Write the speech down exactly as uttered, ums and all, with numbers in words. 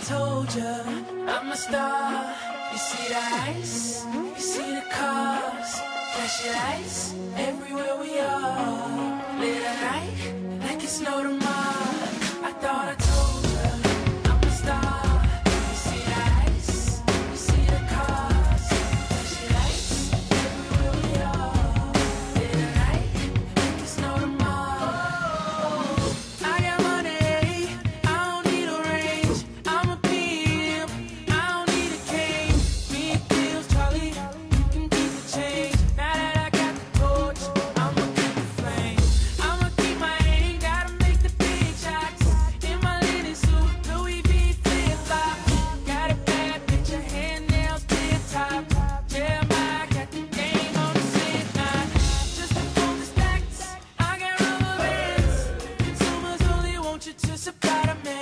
told you I'm a star. You see the ice, you see the cars, flashing lights everywhere we are. Late at night, like it's no tomorrow. I thought I told you I'm a star. You see the ice, you see the cars, flashing lights everywhere we are. Late at night, like it's no tomorrow. I got money, I don't need a range. I'm a pimp, I don't need a cane. Me and Deals, Charlie, you can keep the change. Now that I got the torch, I'ma keep the flame. I'ma keep my aim, gotta make the big shots. In my linen suit, Louis V flip-flop. Got a bad bitch, her hand nails tip top. Jeremiah got the game on the sit knot. Just to fold the stacks, I got rubber bands. Consumers only want you to supply the man.